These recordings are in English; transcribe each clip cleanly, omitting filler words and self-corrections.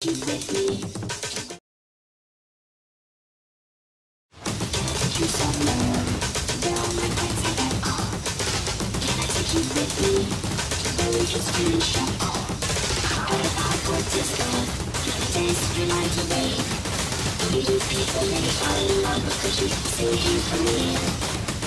You with me? You somewhere. Where all my friends are at all. Can I take you with me? Or we just can't shut off. Out of Hogwarts disco. You can dance your night away. You do people maybe fall in love because you sing here for me.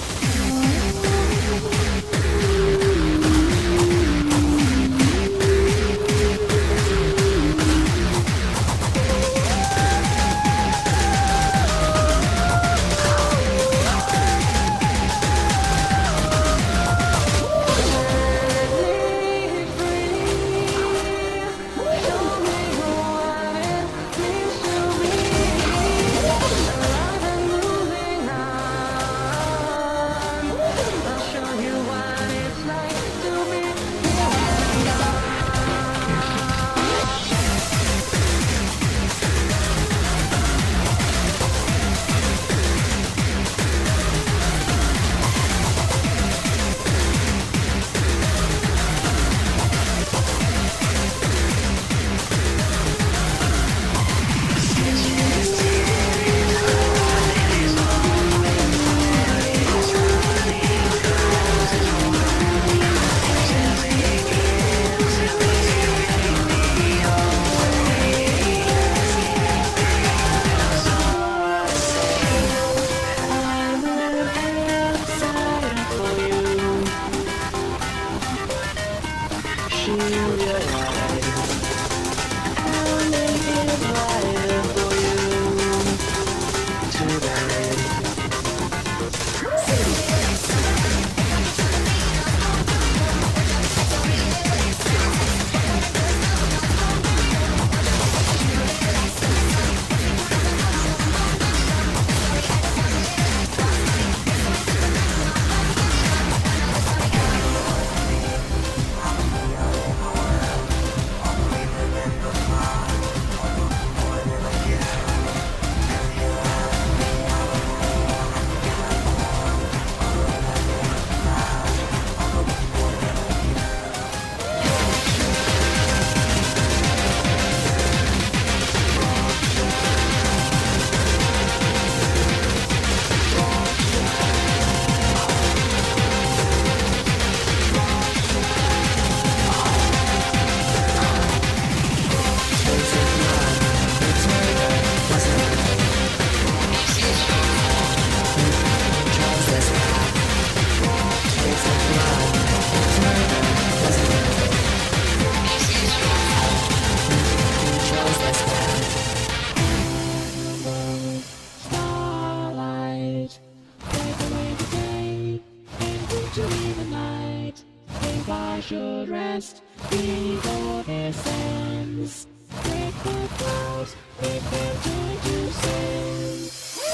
Should rest before this ends. Break the clouds, prepare to sing.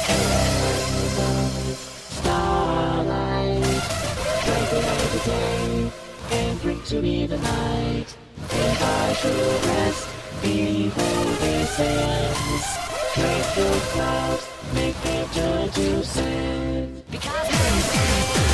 Starlight, break away the day, and bring to me the night. If I should rest before this ends. Break the clouds, make them turn to sand. Because